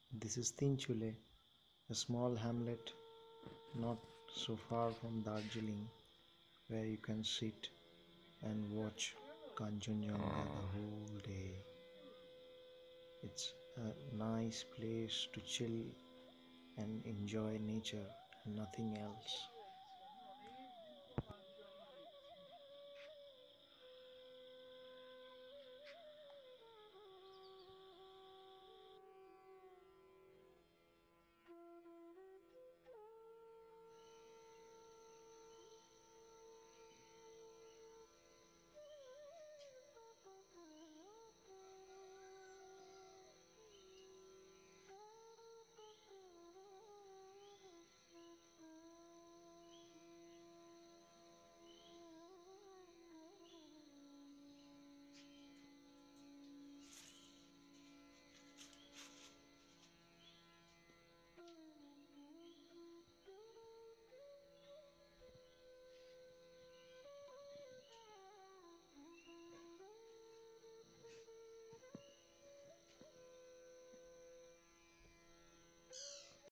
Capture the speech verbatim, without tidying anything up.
This is Tinchule, a small hamlet not so far from Darjeeling, where you can sit and watch Kanchenjunga the whole day. It's a nice place to chill and enjoy nature and nothing else.